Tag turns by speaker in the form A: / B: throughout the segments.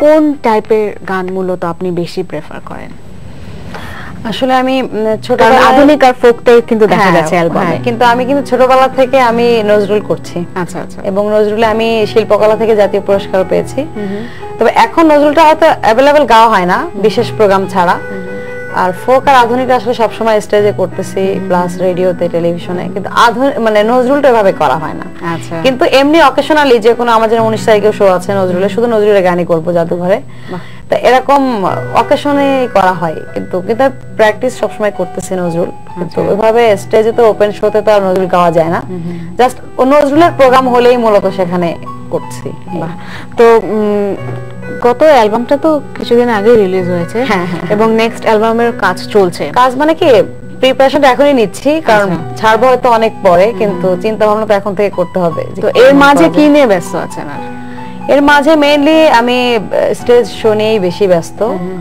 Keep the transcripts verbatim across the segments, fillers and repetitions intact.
A: কোন টাইপের গান মূলত আপনি বেশি প্রেফার করেন?
B: আসলে আমি ছোটবেলা
A: আধুনিক আর ফোকটাই কিন্তু দেখা যাচ্ছে অ্যালবামে,
B: কিন্তু আমি কিন্তু ছোটবেলা থেকে আমি নজরুল করছি।
A: আচ্ছা আচ্ছা।
B: এবং নজরুলে আমি শিল্পকলা থেকে জাতীয় পুরস্কার পেয়েছি। তবে এখন নজরুলটা হয়তো অ্যাভেলেবল গাওয়া হয় না বিশেষ প্রোগ্রাম ছাড়া। আর ফোক আর আধুনিক আসলে সবসময় স্টেজে করতেছি, প্লাস রেডিওতে, টেলিভিশনে, কিন্তু আধুনিক মানে নজরুলটা এভাবে করা হয় না।
A: আচ্ছা।
B: কিন্তু এমনি অকেশনালি যে কোনো আমাদের উনিশ তারিখে শো আছে নজরুলে, শুধু নজরুলের গানই করবো জাদুঘরে, তা এরকম অকেশনে করা হয়। কিন্তু কিন্তু প্র্যাকটিস সবসময় করতেছি নজরুল, কিন্তু ওইভাবে স্টেজে তো ওপেন শোতে তো আর নজরুল গাওয়া যায় না। জাস্ট নজরুলের প্রোগ্রাম হলেই মূলত সেখানে করছি।
A: তো গত অ্যালবামটা তো কিছুদিন আগে রিলিজ হয়েছে এবং নেক্সট অ্যালবামের কাজ চলছে।
B: কাজ মানে কি প্রিপারেশন এখনই নিচ্ছি, কারণ ছাড়বো হয়তো অনেক পরে, কিন্তু চিন্তা ভাবনা তো এখন থেকে করতে হবে।
A: তো এর মাঝে কি নিয়ে ব্যস্ত আছেন? আর
B: এর মাঝে মেইনলি আমি স্টেজ শো নিয়েই বেশি ব্যস্ত,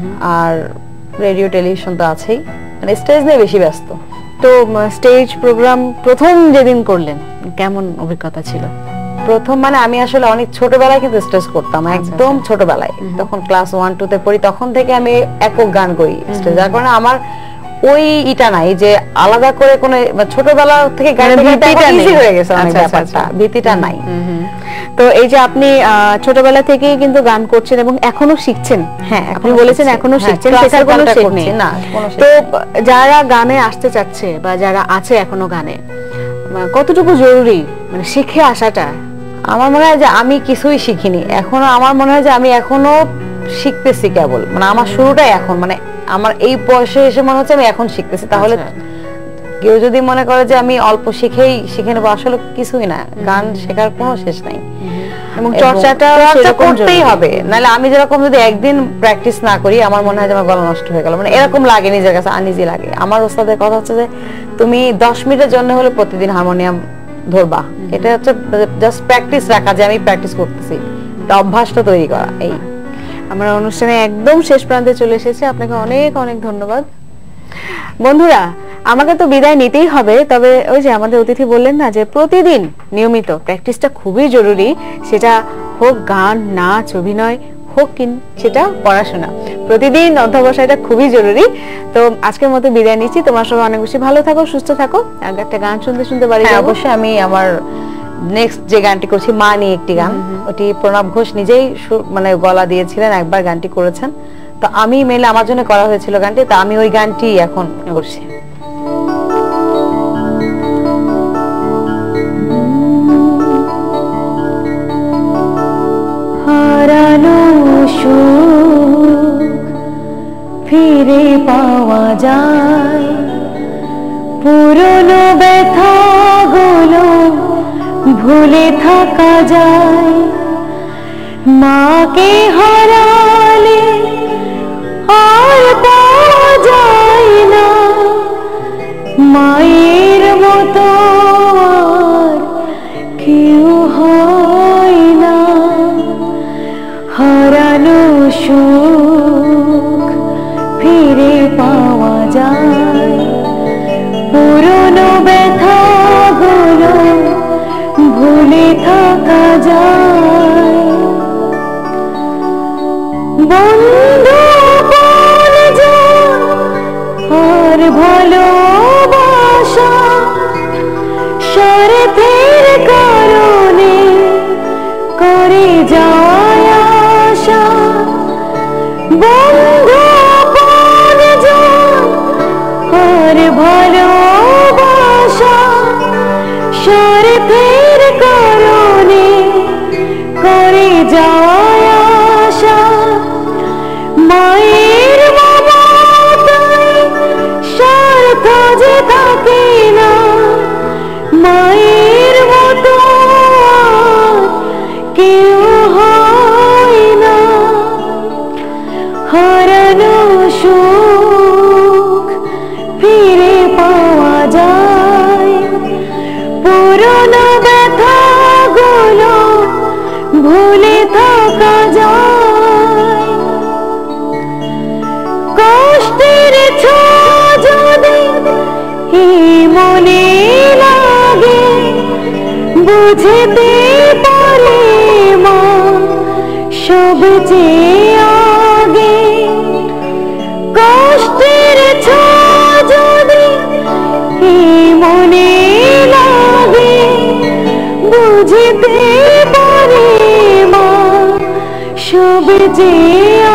B: আর রেডিও টেলিভিশন তো আছেই, মানে স্টেজ নিয়ে বেশি ব্যস্ত।
A: তো স্টেজ প্রোগ্রাম প্রথম যেদিন করলেন কেমন অভিজ্ঞতা ছিল?
B: প্রথম মানে আমি আসলে অনেক ছোটবেলায় কিন্তু স্টেজ করতাম, একদম ছোটবেলায়, তখন ক্লাস ওয়ান টু তে পড়ি, তখন থেকে আমি একক গান করি স্টেজ। যার কারণে আমার ওই ইটা নাই যে আলাদা করে কোনো ছোটবেলা থেকে গান ইজি হয়ে গেছে, অনেক ব্যাপারটা ভীতিটা নাই।
A: তো এই যে আপনি ছোটবেলা থেকেই কিন্তু গান করছেন এবং এখনো শিখছেন।
B: হ্যাঁ,
A: আপনি বলেছেন এখনো শিখছেন, সেটার কোনো শেষ নেই
B: না।
A: তো যারা গানে আসতে চাচ্ছে বা যারা আছে এখনো গানে, কতটুকু জরুরি মানে শিখে আসাটা?
B: আমার মনে হয় যে আমি কিছুই শিখিনি এখনো, আমার মনে হয় যে আমি এখনো শিখতেছি কেবল, মানে আমার শুরুটাই এখন, মানে আমার এই বয়সে এসে মনে হচ্ছে আমি এখন শিখতেছি। তাহলে কেউ যদি মনে করে যে আমি অল্প শিখেই শিখে নেবো, আসলে কিছুই না, গান শেখার কোনো শেষ নাই
A: এবং চর্চাটা
B: করতেই হবে। নাহলে আমি যেরকম যদি একদিন প্র্যাকটিস না করি, আমার মনে হয় যে আমার গলা নষ্ট হয়ে গেল, মানে এরকম লাগে, নিজের কাছে আনইজি লাগে। আমার ওস্তাদের কথা হচ্ছে যে তুমি দশ মিনিটের জন্য হলে প্রতিদিন হারমোনিয়াম ধরবা, এটা হচ্ছে জাস্ট প্র্যাকটিস রাখা, যে আমি প্র্যাকটিস করতেছি, অভ্যাসটা তৈরি করা। এই
A: আমরা অনুষ্ঠানে একদম শেষ প্রান্তে চলে এসেছি, আপনাকে অনেক অনেক ধন্যবাদ। বন্ধুরা, আমাকে তো বিদায় নিতেই হবে, তবে ওই যে আমাদের অতিথি বললেন না যে প্রতিদিন নিয়মিত প্র্যাকটিসটা খুবই জরুরি, সেটা হোক গান, নাচ, অভিনয় হোক কিন সেটা পড়াশোনা, প্রতিদিন অধ্যবসায়টা খুবই জরুরি। তো আজকের মতো বিদায় নিচ্ছি, তোমার সবাই অনেক বেশি ভালো থাকো, সুস্থ থাকো। আর একটা গান শুনতে শুনতে বাড়ি যাবো।
B: অবশ্যই আমি আমার নেক্সট যে গানটি করছি মা নিয়ে একটি গান, ওটি প্রণব ঘোষ নিজেই মানে গলা দিয়েছিলেন, একবার গানটি করেছেন, তো আমি মেলে আমার জন্য করা হয়েছিল গানটি, তা আমি ওই গানটি এখন করছি।
C: হারানো সুখ ফিরে পাওয়া যায়, পুরনো ব্যথাগুলো ভুলে থাকা যায়, মাকে হারালে আর পাওয়া যায় না, মায়ের মতো আর কেউ হয় না। হারানো সুখ ফিরে পাওয়া যায়, পুরনো ব্যথাগুলো ভুলে থাকা যায়। বন্ধু কোন যায় আর ভালোবাসা স্বার্থের কারণে করে যায় আশা। বন্ধু কোন যায় আর ভালোবাসা স্বার্থের কারণে করে যায় আশা। মায়ের মমতায় স্বার্থ যে থাকে না, মায়ের মতো কেউ হয় না। হারানো সুখ ফিরে পাওয়া যায়, পুরনো ব্যথাগুলো ভুলে থাকা যায়। কষ্টের ছোঁয়া যদি মনে লাগে, বুঝতে পারে মা সব চেয়ে বেজে